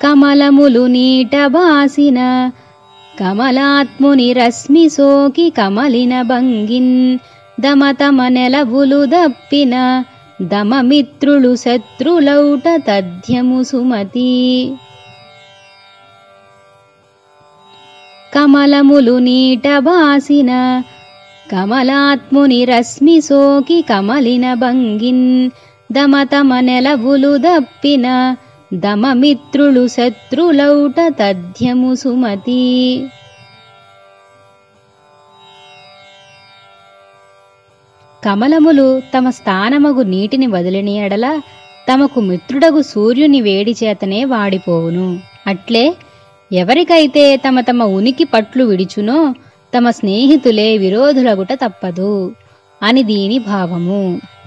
కమలములు నీట బాసిన కమలాత్ముని రశ్మి సోకి కమలిన భంగిన్ దమతమ నెలవులు దప్పిన దమమిత్రులు శత్రులౌట తథ్యము సుమతి. కమలములు నీట బాసిన కమలాత్ముని రశ్మి సోకి కమలిన భంగిన్ దమతమ నెలవులు దప్పిన దమమిత్రులు శత్రులౌట తథ్యము సుమతి. కమలములు తమ స్థానమగు నీటిని వదిలిన ఎడల తమకు మిత్రుడగు సూర్యుని వేడి చేతనే వాడిపోవును. అట్లే ఎవరికైతే తమ తమ ఉనికి పట్లు విడిచునో తమ స్నేహితులే విరోధులగుట తప్పదు అని దీని భావము.